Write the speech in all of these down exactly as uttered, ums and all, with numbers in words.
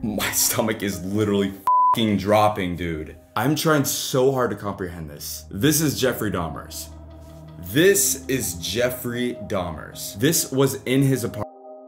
My stomach is literally f***ing dropping, dude. I'm trying so hard to comprehend this. This is Jeffrey Dahmer's. This is Jeffrey Dahmer's. This was in his apartment.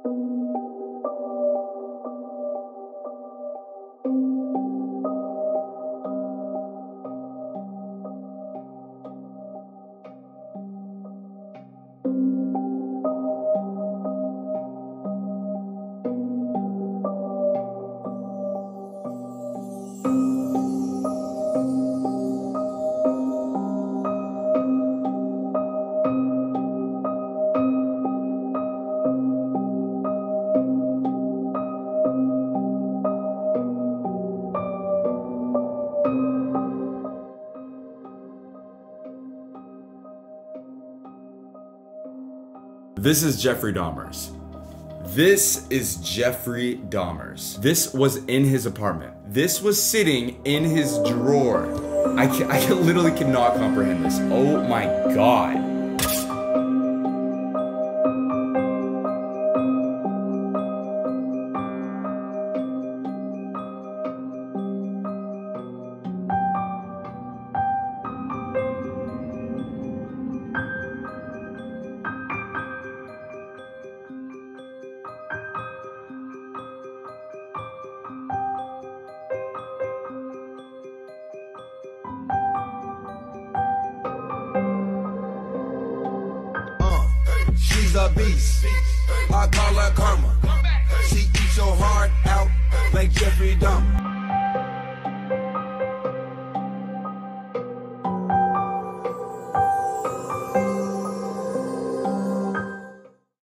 This is Jeffrey Dahmer's. This is Jeffrey Dahmer's. This was in his apartment. This was sitting in his drawer. I, can, I can, literally cannot comprehend this. Oh my God. She's a beast, I call her karma. She eats your heart out like Jeffrey Dahmer.